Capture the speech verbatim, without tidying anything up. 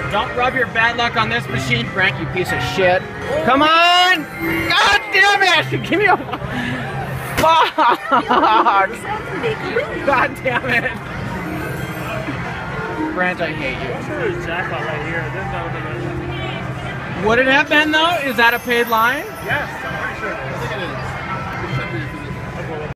Don't rub your bad luck on this machine, Frank, you piece of shit. Come on! God damn it! Give me a... Fuck! God damn it! Brent, I hate you. There's a jackpot right here. There's no... Would it have been though? Is that a paid line? Yes, I'm pretty sure it is.